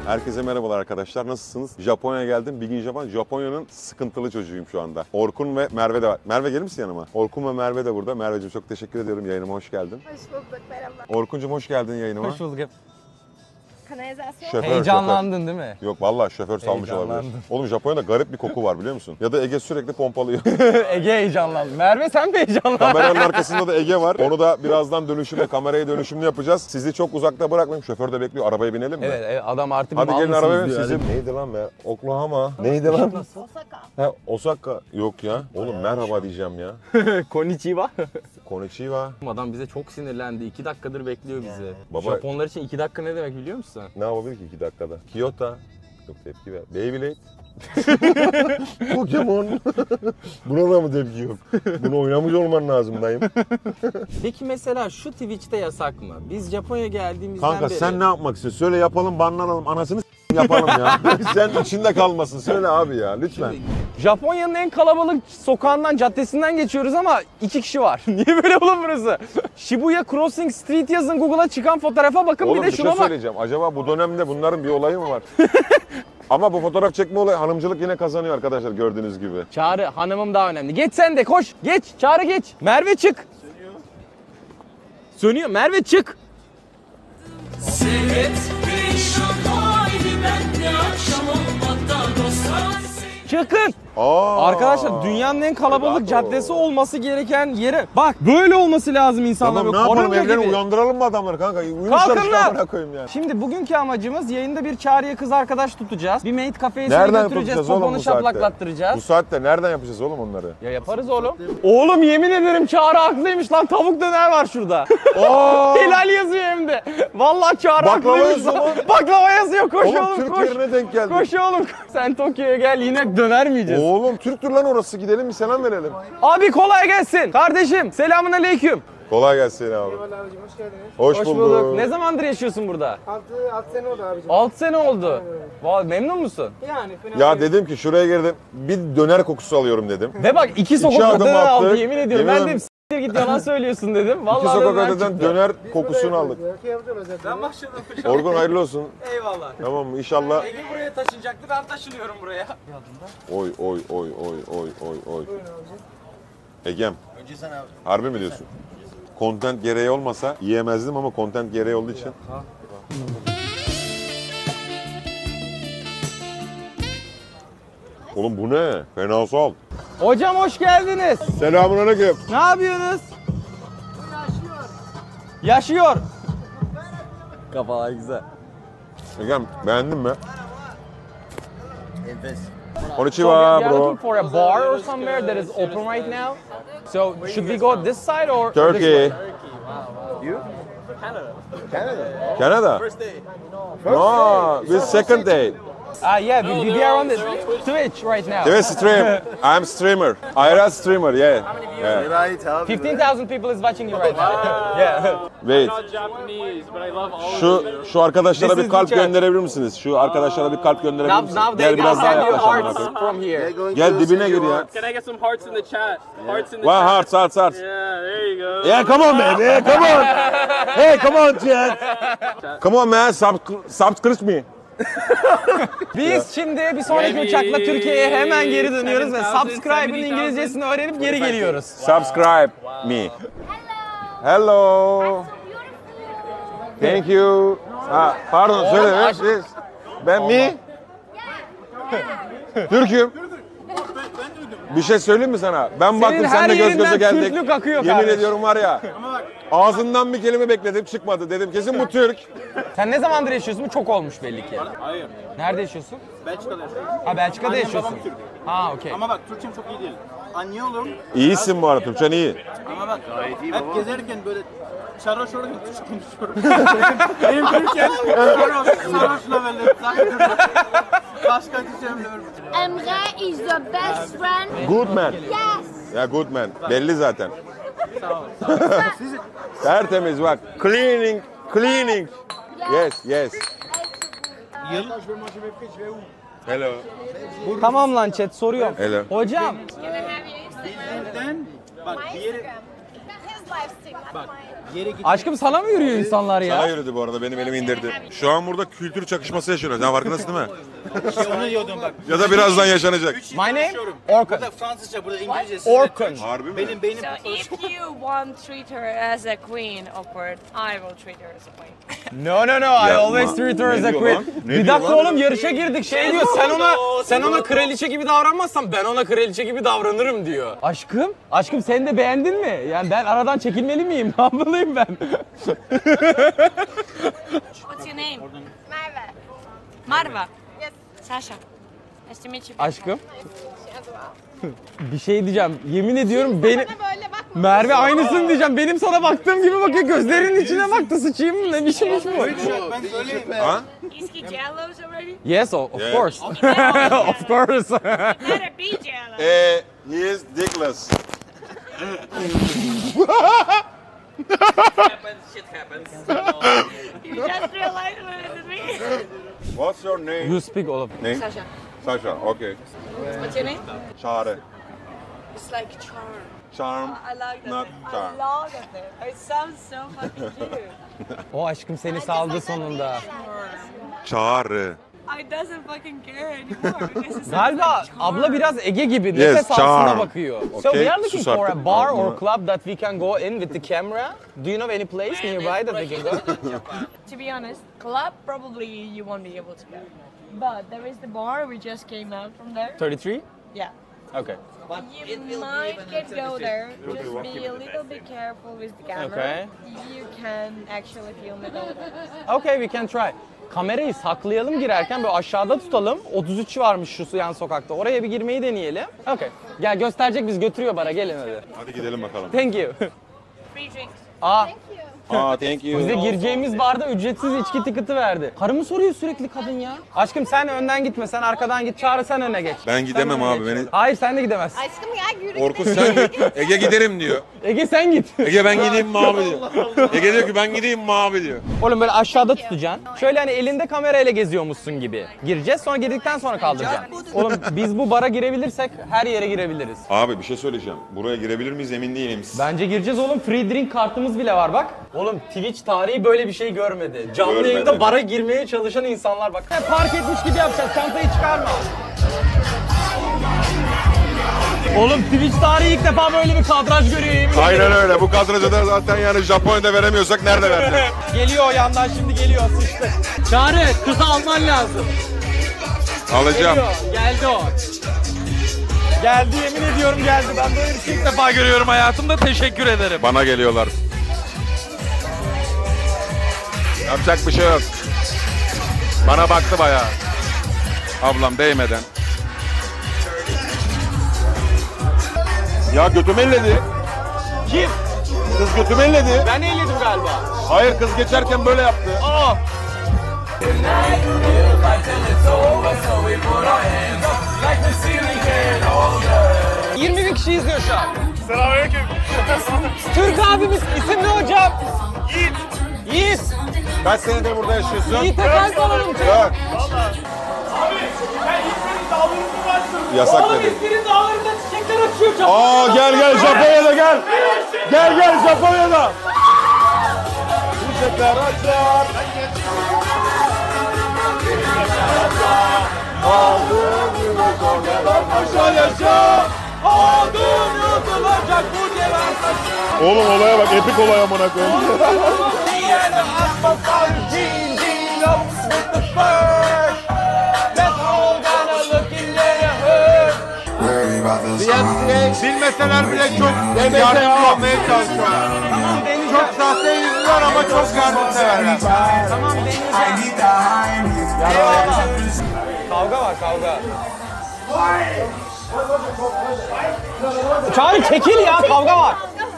Herkese merhabalar arkadaşlar. Nasılsınız? Japonya'ya geldim. Bigin Japan. Japonya'nın sıkıntılı çocuğuyum şu anda. Orkun ve Merve de var. Merve gelir misin yanıma? Orkun ve Merve de burada. Merveciğim çok teşekkür ediyorum. Yayınıma hoş geldin. Hoş bulduk, merhaba. Orkuncum hoş geldin yayınıma. Hoş bulduk. Kanalizasyon. Şoför, Heyecanlandın değil mi? Yok vallahi şoför salmış olabilir. Heyecanlandım. Oğlum Japonya'da garip bir koku var biliyor musun? Ya da Ege sürekli pompalıyor. Ege heyecanlandı. Merve sen mi heyecanlandın? Kameranın arkasında da Ege var. Onu da birazdan kamerayı dönüşümlü yapacağız. Sizi çok uzakta bırakmayayım. Şoför de bekliyor. Arabaya binelim mi? Evet, adam artık Hadi gelin arabaya diyor. sizi. Neydi lan be? Oklahoma. Neydi lan? Osaka. Ha, Osaka. Yok ya. Oğlum merhaba diyeceğim ya. Konnichiwa. Konnichiwa. Adam bize çok sinirlendi. 2 dakikadır bekliyor bizi. Baba- Japonlar için 2 dakika ne demek biliyor musun? Ne yapabilir ki 2 dakikada? Kyoto. Yok tepki ver. Beyblade. Pokemon. Buna da mı tepki yok? Bunu oynamış olman lazım dayım. Peki mesela şu Twitch'te yasak mı? Biz Japonya'ya geldiğimizden Kanka beri... sen ne yapmak istiyorsun? Söyle yapalım, banlanalım. Anasını yapalım ya. Sen içinde kalmasın. Söyle abi ya lütfen. Japonya'nın en kalabalık sokağından, caddesinden geçiyoruz ama 2 kişi var. Niye böyle oğlum burası? Shibuya Crossing Street yazın Google'a çıkan fotoğrafa bakın Oğlum bir de bir şey şuna bak. söyleyeceğim. Acaba bu dönemde bunların bir olayı mı var? Ama bu fotoğraf çekme olayı hanımcılık yine kazanıyor arkadaşlar gördüğünüz gibi. Çağrı hanımım daha önemli. Geç sen de koş. Geç. Çağrı geç. Merve çık. Sönüyor. Sönüyor. Merve çık. Çıkın. Arkadaşlar dünyanın en kalabalık caddesi olması gereken yere bak böyle olması lazım insanlar. Tamam ne Böyle yapalım korona evden gibi. uyandıralım mı adamları kanka? Uyumuşlar Kalkın işte lan! amına koyayım yani. Şimdi bugünkü amacımız yayında bir Çağrı'ya kız arkadaş tutacağız. Bir mate kafeye Nereden götüreceğiz. tutacağız oğlum Poponu bu saatte? şaplaklattıracağız. Bu saatte nereden yapacağız oğlum onları? Ya yaparız oğlum. Oğlum yemin ederim Çağrı haklıymış lan, tavuk döner var şurada. Aa! Helal yazıyor hem de. Vallahi Çağrı Baklava haklıymış yazıyor lan. lan. Baklava yazıyor, koş Oğlum oğlum Türk koş. yerine denk geldi. Koş oğlum. Sen Tokyo'ya gel yine döner mi yiyeceğiz? Oğlum Türktür lan orası, gidelim bir selam verelim. Abi kolay gelsin. Kardeşim selamun aleyküm. Kolay gelsin abi. Eyvallah abicim, hoş geldiniz. Hoş bulduk. Ne zamandır yaşıyorsun burada? 6 sene oldu abicim. 6 sene oldu. Vallahi memnun musun? Yani fena Ya değil. dedim ki şuraya girdim, bir döner kokusu alıyorum dedim. Ve bak 2 sokak adım öteden aldı attık. yemin ediyorum. Yemin Ben ederim. de s**tir git yalan söylüyorsun dedim. Vallahi İki sokak önden öteden çıktı. döner Biz kokusunu böyle aldık. yapıyoruz ya, yapıyoruz zaten. Ben başladım. Orgun hayırlı olsun. Eyvallah. Tamam mı? İnşallah. Ege buraya taşınacaktı, ben taşınıyorum buraya. Oy oy oy oy oy oy oy. Buyurun abicim. Egem. Önce sen abi. Harbi mi diyorsun? Content gereği olmasa yiyemezdim ama content gereği olduğu için. Oğlum bu ne? Fenasal. Hocam hoş geldiniz. Selamünaleyküm. Ne yapıyorsunuz? Yaşıyor. Kafalar güzel. Egem beğendin mi? Enfes. So Konnichiwa we are bro. looking for a bar or somewhere that is open right now. So should we go this side or this Turkey. way? Canada. No, this second day. Yeah, we are on the Twitch right now. This stream. I'm streamer. Ayra streamer. Yeah. Yeah. Right abi. 15,000 people is watching you right now. Yeah. Wait. Şu arkadaşlara This bir is kalp the chat. gönderebilir misiniz? Şu arkadaşlara bir kalp gönderebilir Now, misiniz? now they Gel can biraz daha send you yaklaş amına hearts koyayım. from here. Gel dibine gir ya. Can I get some hearts in the chat? Hearts in the One chat. heart, heart. Yeah, there you go. Yeah, come on man. Yeah, come on. Hey, come on chat. Come on man. Subscribe me. Biz şimdi bir sonraki uçakla Türkiye'ye hemen geri dönüyoruz ve subscribe'ın İngilizcesini öğrenip geri geliyoruz. Subscribe me. Hello. Thank you. Ha, pardon söyle. Yes. Ben mi? Türk'üm. Bir şey söyleyeyim mi sana? Ben baktım her sen de göz göze yerinden geldik. Türklük akıyor Yemin kardeş. ediyorum var ya. Ağzından bir kelime bekledim çıkmadı. Dedim kesin bu Türk. Sen ne zamandır yaşıyorsun? Bu çok olmuş belli ki. Hayır. Nerede yaşıyorsun? Belçika'da yaşıyorum. Ha Belçika'da Annem, yaşıyorsun. babam Türk. Ha okey. Ama bak Türkçem çok iyi değil. Anlıyorum İyisin bu arada. Türkçen iyi. ama bak hep gezerken böyle sarhoş olarak Türkçe konuşuyorum. Benim Türkçem sarhoşla böyle. Başka Türkçem bilmiyorum. Emre is the best friend. Good man. Yes. Ya good man. Belli zaten. Tertemiz bak. Cleaning. Cleaning. Yes, yes. Hello. Tamam lan chat soruyorum. Hello. Hocam Bizden bak bir yere His live stream, not mine. Yere git. Aşkım sana mı yürüyor insanlar Sana ya? yürüdü bu arada benim elimi indirdi. Şu an burada kültür çakışması yaşanıyor. Sen farkındasın değil mi? Onu diyordum bak. Ya da birazdan yaşanacak. Üç yıl My name? konuşuyorum. Orkun. Burada Fransızca, burada İngilizce. Sizde Orkun. Türkçe. Harbi mi? Benim beynim So if you want to treat her as a queen, awkward, I will treat her as a queen. No no no, I always treat her as a Ne diyor queen. lan? Ne Bir diyor dakika lan? oğlum yarışa girdik. Şey diyor sen ona kraliçe gibi davranmazsan ben ona kraliçe gibi davranırım diyor. Aşkım sen de beğendin mi? Yani ben aradan çekilmeli miyim? Ne yapmalıyım ben? What's your name? Merve. Marva. Yes. Sasha. Nice to meet you. Aşkım As well. bir şey diyeceğim. Yemin ediyorum benim... Bana böyle bakma. Merve aynısını diyeceğim. Benim sana baktığım gibi bakıyor. Gözlerinin içine baktı. Sıçayım mı? Ne biçim iş bu? Ben söyleyeyim. Ha? Is he jealous already? Yes, of Yeah. course. Of course. Better be jealous. He is dickless. You just realized what it is me. What's your name? You speak all of Name? Sasha. Sasha, okay. What's your name? Çağrı. It's like charm. Charm. I like that. Not name. charm. I love that name. It sounds so fucking cute. O aşkım seni saldı sonunda. Çağrı. I doesn't fucking care anymore because it sounds Galiba like charm. abla biraz Ege gibi Yes, nefes altına charm. bakıyor. So Okay, we are looking sus for a artık. bar or Ağzına- club that we can go in with the camera. Do you know any place nearby that we can go? To be honest, club probably you won't be able to go. But there is the bar. We just came out from there. 33? Yeah. Okay. You might can go there. Just be a little bit careful with the camera. Okay. You can actually film it all there. Okay, we can try. Kamerayı saklayalım girerken böyle aşağıda tutalım. 33 varmış şu yan sokakta. Oraya bir girmeyi deneyelim. Okay. Gel gösterecek biz götürüyor bara gelin hadi. Hadi gidelim bakalım. Thank you. Free drinks. Aa, Thank you. bize gireceğimiz barda ücretsiz içki tiketi verdi. Karımı soruyor sürekli kadın ya. Aşkım sen önden gitme, sen arkadan git. Çağrı sen öne geç. Ben gidemem Sen öne abi, geç. beni- Hayır sen de gidemezsin. Aşkım gel yürü Orkun gidelim. sen git. Ege giderim diyor. Ege sen git. Ege ben gideyim mi abi diyor. Ege diyor ki ben gideyim mi abi diyor. Oğlum böyle aşağıda tutacaksın. Şöyle hani elinde kamerayla geziyormuşsun gibi. Gireceğiz sonra girdikten sonra kaldıracaksın. Oğlum biz bu bara girebilirsek her yere girebiliriz. Abi bir şey söyleyeceğim. Buraya girebilir miyiz emin değilim. Bence gireceğiz oğlum. Free drink kartımız bile var bak. Oğlum Twitch tarihi böyle bir şey görmedi. Canlı Görmedi. yayında bara girmeye çalışan insanlar bak. Park etmiş gibi yapacağız. Çantayı çıkarma. Oğlum Twitch tarihi ilk defa böyle bir kadraj görüyor yemin ederim. Aynen öyle. Bu kadrajı da zaten yani Japonya'da veremiyorsak nerede vereceğiz? Geliyor o yandan şimdi geliyor sıçtı. Çağrı kızı alman lazım. Alacağım. Geliyor. Geldi o. Geldi yemin ediyorum geldi. Ben böyle bir şey ilk defa görüyorum hayatımda. Teşekkür ederim. Bana geliyorlar. Yapacak bir şey yok. Bana baktı bayağı. Ablam değmeden. Ya götümü elledi. Kim? Kız götümü elledi. Ben elledim galiba. Hayır kız geçerken böyle yaptı. Aa. 20 bin kişi izliyor şu an. Selamünaleyküm. Türk abimiz isim ne hocam? Yiğit. Yiğit. Kaç senedir burada yaşıyorsun? Yiğit'e kalp alalım. Yok. Abi ben İzmir'in dağlarını başladım. Yasak Oğlum dedi. İzmir'in dağlarında çiçekler açıyor. Çok Aa gel Japonya'da gel. Gel Japonya'da. Çiçekler açar. Aldığım gibi sonradan aşağı yaşa. Aldığım yutulacak bu cevan saçı. Oğlum olaya bak epik olay amına koyayım. Bilmeseler bile çok yardımcı olmaya çalışıyorlar. Tamam deneyeceğim. Çok sahte yüzler ama çok yardımseverler. Tamam deneyeceğim. Eyvallah. Kavga var kavga. Çağrı çekil ya kavga var.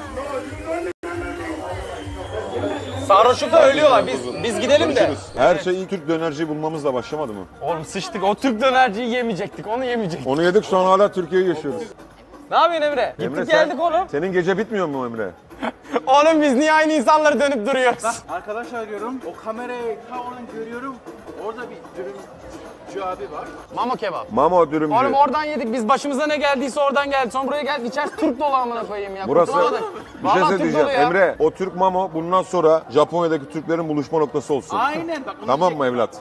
Sarhoşlukta ölüyorlar. Biz gidelim de. Her şey iyi Türk dönerciyi bulmamızla başlamadı mı? Oğlum sıçtık. O Türk dönerciyi yemeyecektik. Onu yemeyecektik. Onu yedik şu an hala Türkiye'yi yaşıyoruz. Ne yapıyorsun Emre? Gittik Emre, geldik oğlum. Senin gece bitmiyor mu Emre? Oğlum biz niye aynı insanları dönüp duruyoruz? Arkadaşlar diyorum, o kamerayı ta oradan görüyorum. Orada bir dürüm Şu abi var. Mamo kebap. Mamo dürümcü. Oğlum oradan yedik biz, başımıza ne geldiyse oradan geldi. Sonra buraya geldik, içerisi Türk dolu amına koyayım ya. Burası Kurtulamadık. bir şey Vallahi Türk söyleyeceğim. dolu ya. Emre, o Türk Mamo bundan sonra Japonya'daki Türklerin buluşma noktası olsun. Aynen bak. Tamam mı evlat?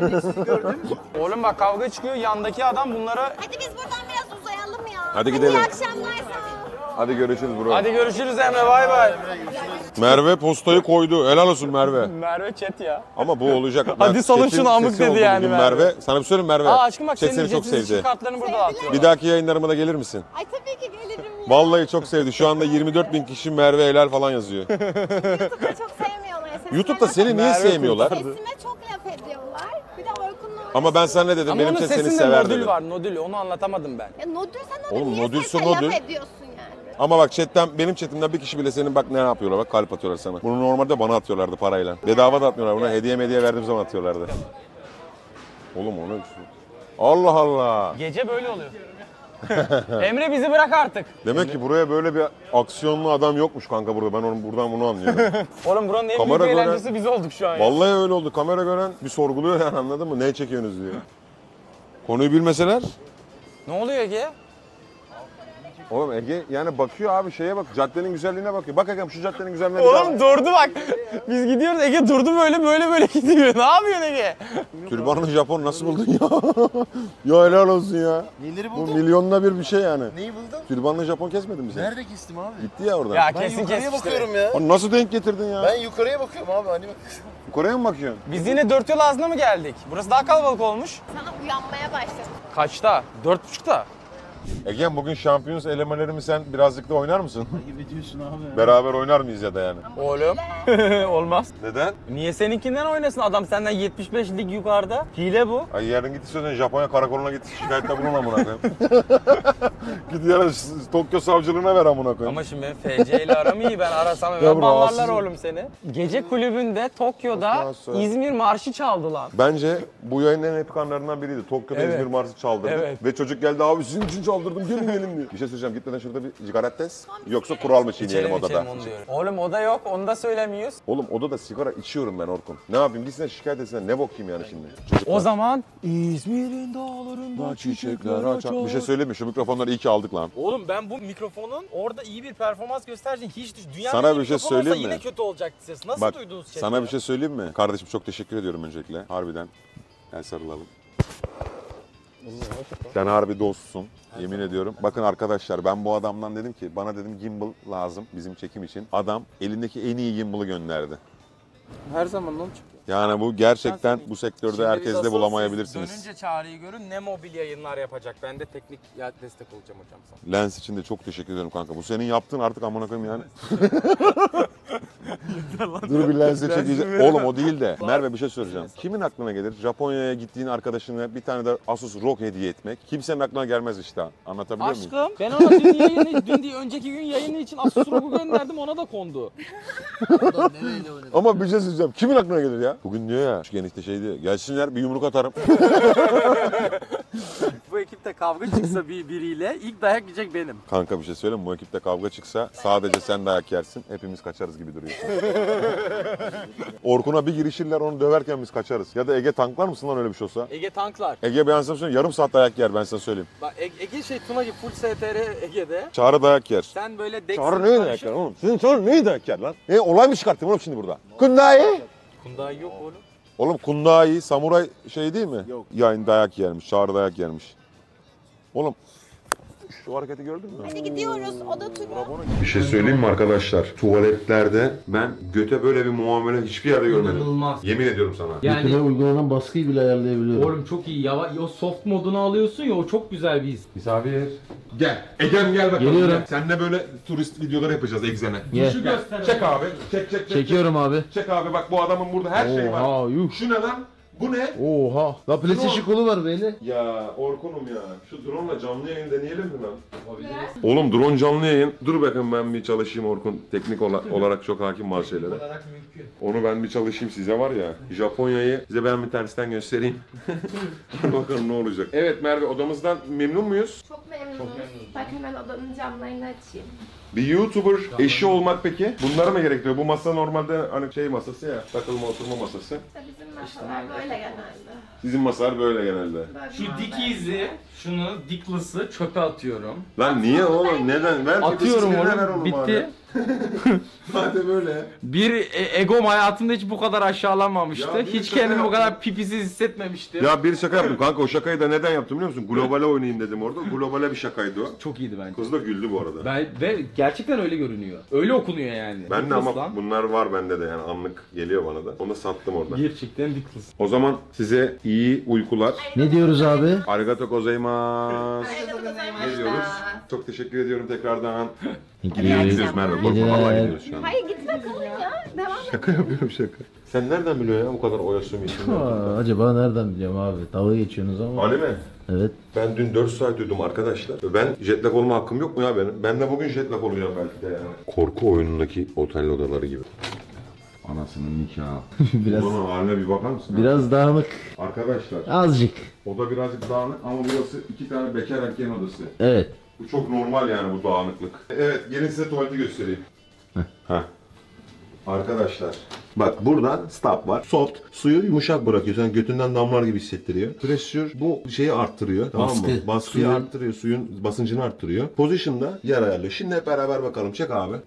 Oğlum bak kavga çıkıyor, yandaki adam bunlara... Hadi biz buradan biraz uzayalım ya. Hadi gidelim. İyi akşamlar sana. Hadi görüşürüz bro. Hadi görüşürüz Emre, bay bay. Merve postayı koydu. Helal olsun Merve. Merve chat ya. Ama bu olacak. Hadi salın Chat'in şunu, amık sesi dedi oldu yani bugün Merve. Sana bir söyleyeyim Merve. Aa aşkım bak Chat senin seni çok ücretsiz sevdi. kartlarını burada dağıtıyor. Bir dahaki yayınlarıma da gelir misin? Ay tabii ki gelirim ya. Vallahi çok sevdi. Şu anda 24.000 kişi Merve helal falan yazıyor. YouTube'da çok sevmiyorlar. Sesime YouTube'da laf- seni niye Merve sevmiyorlar? Sesime çok laf ediyorlar. Bir de Orkun'la Ama ben sana ne dedim? Ama Benim onun için seni sesinde sever nodül dedim. var, nodül. Onu anlatamadım ben. Ya nodül sen onu Oğlum, niye nodülse sesle nodül. laf ediyorsun yani? Ama bak benim chatimden bir kişi bile senin bak ne yapıyorlar, bak kalp atıyorlar sana. Bunu normalde bana atıyorlardı parayla. Bedava da atmıyorlar buna, hediye verdiğim zaman atıyorlardı. Oğlum o ne? Allah Allah. Gece böyle oluyor. Emre bizi bırak artık. Demek ki buraya böyle bir aksiyonlu adam yokmuş kanka burada. Ben buradan bunu anlıyorum. Oğlum buranın en Kamera büyük gören- eğlencesi biz olduk şu an. ya. Vallahi öyle oldu. Kamera gören bir sorguluyor yani, anladın mı? Ne çekiyorsunuz diyor. Konuyu bilmeseler. Ne oluyor Ege? Oğlum Ege yani bakıyor abi şeye bak, caddenin güzelliğine bakıyor. Bak Ege'm şu caddenin güzelliğine bir Oğlum durdu bak. Biz gidiyoruz, Ege durdu böyle gidiyor. Ne yapıyorsun Ege? bak. Türbanlı Japon nasıl buldun ya? Ya helal olsun ya. Neleri Bu buldun? milyonla bir şey yani. Neyi buldun? Türbanlı Japon kesmedin mi sen? Nerede kestim abi? Gitti ya oradan. Ya Ben kesin yukarıya kesmiştir. bakıyorum ya. Onu nasıl denk getirdin ya? Ben yukarıya bakıyorum abi hani bak. Yukarıya mı bakıyorsun? Biz yine 4 yol ağzına mı geldik? Burası daha kalabalık olmuş. Sana uyanmaya başladım. Kaçta? 4.30'da. Egen bugün şampiyonuz elemelerimi sen birazcık da oynar mısın? Ayıp ediyorsun abi. Beraber oynar mıyız ya da yani? Oğlum. Olmaz. Neden? Niye seninkinden oynasın? Adam senden 75 lig yukarıda. Hile bu. Ay yarın git istiyorsan Japonya karakoluna git şikayette bulun amına koyayım. Git yarın Tokyo savcılığına ver amına koyayım. Ama şimdi benim FC ile aram iyi. Ben arasam Ya hemen bu banlarlar rahatsız- oğlum seni. Gece kulübünde Tokyo'da Ondan sonra- İzmir marşı çaldılar. Bence bu yayının en epik anlarından biriydi. Tokyo'da Evet. İzmir Marşı çaldırdı. Evet. Ve çocuk geldi abi sizin için çaldırdım gelin diye. Bir şey söyleyeceğim, gitmeden şurada bir cigaret test. Yoksa kural mı çiğneyelim odada? onu diyorum. Oğlum oda yok, onu da söylemiyoruz. Oğlum odada sigara içiyorum ben Orkun. Ne yapayım, gitsinler şikayet etsinler, ne bakayım yani şimdi? Çocuklar. O zaman İzmir'in dağlarında Çiçekler açar. Bir şey söyleyeyim mi? Şu mikrofonları iyi ki aldık lan. Oğlum ben bu mikrofonun orada iyi bir performans gösterdiğini hiç dünyanın Sana en iyi bir şey mikrofonu olsa söyleyeyim mi? yine kötü olacaktı ses. Nasıl Bak duydunuz chat'te? sana bir şey söyleyeyim mi? Kardeşim çok teşekkür ediyorum öncelikle. Harbiden. Gel sarılalım. Sen harbi dostsun. Yemin ediyorum. Bakın arkadaşlar ben bu adamdan dedim ki bana dedim gimbal lazım bizim çekim için. Adam elindeki en iyi gimbal'ı gönderdi. Her zaman lan çıkıyor. Yani bu gerçekten bu sektörde Şimdi biz herkeste asıl bulamayabilirsiniz. siz dönünce çağrıyı görün, ne mobil yayınlar yapacak. Ben de teknik destek olacağım hocam sana. Lens için de çok teşekkür ederim kanka. Bu senin yaptığın artık amına koyayım yani. Dur bir lense çekeceğim. Oğlum o değil de. Merve bir şey söyleyeceğim. Kimin aklına gelir Japonya'ya gittiğin arkadaşına bir tane de Asus ROG hediye etmek? Kimsenin aklına gelmez işte. Anlatabiliyor muyum? Aşkım ben ona dün değil önceki gün yayını için Asus ROG'u gönderdim, ona da kondu. Nereyle oynadı? Ama bir şey söyleyeceğim. Kimin aklına gelir ya? Bugün diyor ya. Şu enişte şey diyor. Gelsinler bir yumruk atarım. Bu ekipte kavga çıksa biriyle ilk dayak yiyecek benim. Kanka bir şey söyleyeyim mi? Bu ekipte kavga çıksa sadece sen dayak yersin. Hepimiz kaçarız gibi duruyor. Orkun'a bir girişirler onu döverken biz kaçarız. Ya da Ege tanklar mısın lan öyle bir şey olsa? Ege tanklar. Ege ben sana söyleyeyim yarım saat dayak yer ben sana söyleyeyim. Bak Ege Tuna gibi full STR Ege'de. Çağrı dayak yer. Sen böyle Dex'in Çağrı neyi dayak yer oğlum? Sizin Çağrı neyi dayak yer lan? Olay mı çıkarttın oğlum şimdi burada? Kundayi. Kundai yok oğlum. Oğlum kundayi, samuray şey değil mi? Yok. Yani dayak yermiş, Çağrı dayak yermiş. Oğlum şu hareketi gördün mü? Hadi gidiyoruz. Oda turu. Bir şey söyleyeyim mi arkadaşlar? Tuvaletlerde ben göte böyle bir muamele hiçbir yerde görmedim. İnanılmaz. Yemin ediyorum sana. Yani uygulanan baskıyı bile ayarlayabiliyorum. oğlum çok iyi. O soft modunu alıyorsun ya, o çok güzel bir his. Misafir. Gel. Egem gel bakalım. Geliyorum. Gel. Seninle böyle turist videoları yapacağız Egzen'e. Gel. Çek abi. Çek. Çekiyorum abi. Çek abi bak bu adamın burada her şeyi var. Oha yuh. Şu ne lan? Bu ne? Oha. La PlayStation kolu var böyle. Ya Orkun'um ya. Şu drone'la canlı yayın deneyelim mi lan? Oğlum drone canlı yayın. Dur bakın ben bir çalışayım Orkun. Teknik olarak çok hakim bazı şeylere. Onu ben bir çalışayım size var ya. Japonya'yı size ben bir tersten göstereyim. Dur bakalım ne olacak. Evet Merve odamızdan memnun muyuz? Çok memnunum. Bak hemen odanın camlarını açayım. Bir YouTuber eşi olmak peki? Bunları mı gerektiriyor? Bu masa normalde hani şey masası ya. Takılma oturma masası. İşte bizim masalar böyle genelde. Bizim masalar böyle genelde. Şu Dickies'i, şunu Dickless'ı çöpe atıyorum. Lan niye oğlum? Neden? Ver Atıyorum ver onu. onu Bitti. bari. Madem öyle. Bir egom hayatımda hiç bu kadar aşağılanmamıştı. Ya bir Hiç şaka kendimi bu yaptım. kadar pipisiz hissetmemiştim. Ya bir şaka yaptım kanka, o şakayı da neden yaptım biliyor musun? Globale oynayayım dedim orada. Globale bir şakaydı o. Çok iyiydi bence. Kız da güldü bu arada. Ve gerçekten öyle görünüyor. Öyle okunuyor yani. Ben de Dickless ama lan. bunlar var bende de yani anlık geliyor bana da. Onu sattım orada. Gerçekten Dickless. O zaman size iyi uykular. Ne diyoruz abi? Arigato gozaimasu. Ne diyoruz? Çok teşekkür ediyorum tekrardan. Gidiyoruz Merve. Korkma vallahi gidiyoruz şu an. Hayır gitme kalın ya. Devam. Şaka yapıyorum şaka. Sen nereden biliyorsun ya bu kadar oyasım için? Acaba nereden biliyorum abi? Dalga geçiyorsunuz ama. Ali mi? Evet. Ben dün 4 saat uyudum arkadaşlar. Ben jetlag olma hakkım yok mu ya benim? Ben de bugün jetlag olacağım belki de yani. Korku oyunundaki otel odaları gibi. Anasının nikahı. Biraz Bunun haline bir bakar mısın? biraz dağınık. Arkadaşlar, Azıcık. oda birazcık dağınık ama burası 2 tane bekar erkeğin odası. Evet. Bu çok normal yani bu dağınıklık. Evet, gelin size tuvaleti göstereyim. Heh. Arkadaşlar, bak buradan stop var. Soft, suyu yumuşak bırakıyor. Sen götünden damlar gibi hissettiriyor. Pressure bu şeyi arttırıyor. Tamam mı? Baskı. Baskıyı Suyun- arttırıyor. Suyun basıncını arttırıyor. Position'da yer ayarlıyor. Şimdi hep beraber bakalım. Çek abi.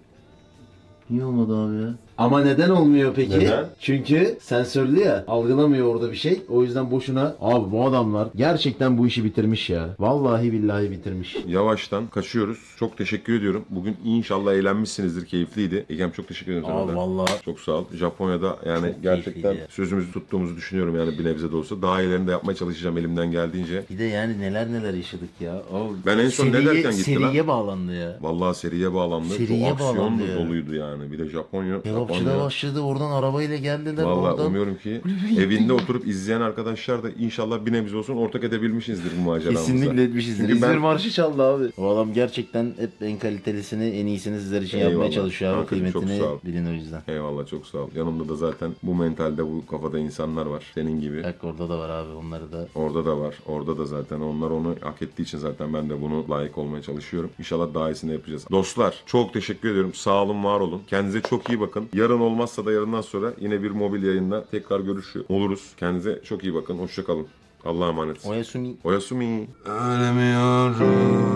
Niye olmadı abi ya? Ama neden olmuyor peki? Neden? Çünkü sensörlü ya. Algılamıyor orada bir şey. O yüzden boşuna. Abi bu adamlar gerçekten bu işi bitirmiş ya. Vallahi billahi bitirmiş. Yavaştan kaçıyoruz. Çok teşekkür ediyorum. Bugün inşallah eğlenmişsinizdir. Keyifliydi. Egem çok teşekkür ederim sana da. Vallahi. Çok sağ ol. Japonya'da yani Çok gerçekten keyifliydi. sözümüzü tuttuğumuzu düşünüyorum yani bir nebze de olsa. Daha iyilerini de yapmaya çalışacağım elimden geldiğince. Bir de yani neler yaşadık ya. O Ben en son ne derken gitti lan? Seriye bağlandı ya. Vallahi seriye bağlandı. Seriye Çok aksiyon bağlandı da ya. doluydu yani. Bir de Japonya. Kebapçıda başladı. Oradan arabayla geldiler. Vallahi oradan. umuyorum ki evinde oturup izleyen arkadaşlar da inşallah bir nebze olsun ortak edebilmişizdir bu maceramıza. Kesinlikle etmişizdir. Çünkü İzmir ben- marşı çaldı abi. O adam gerçekten hep en kalitelisini, en iyisini sizler için Eyvallah. yapmaya çalışıyor abi. Kankacığım, çok Kıymetini sağ ol. bilin o yüzden. Eyvallah çok sağ ol. Yanımda da zaten bu mentalde bu kafada insanlar var. Senin gibi. Bak orada da var abi onları da. Orada da var. Orada da zaten onlar onu hak ettiği için zaten ben de bunu layık olmaya çalışıyorum. İnşallah daha iyisini yapacağız. Dostlar çok teşekkür ediyorum. Sağ olun, var olun. Kendinize çok iyi bakın. Yarın olmazsa da yarından sonra yine bir mobil yayında tekrar görüşüyor oluruz. Kendinize çok iyi bakın. Hoşça kalın. Allah'a emanet. Oyasumi. Oyasumi. Ölemiyorum.